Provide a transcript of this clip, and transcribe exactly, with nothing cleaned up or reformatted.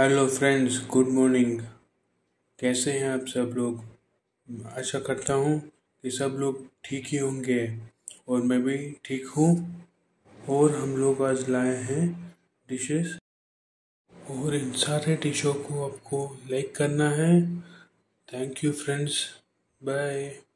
Hello friends, good morning. कैसे हैं आप सब लोग। आशा करता हूँ कि सब लोग ठीक ही होंगे और मैं भी ठीक हूँ। और हम लोग आज लाए हैं डिशेस और इन सारे डिशों को आपको लाइक करना है। Thank you friends, bye.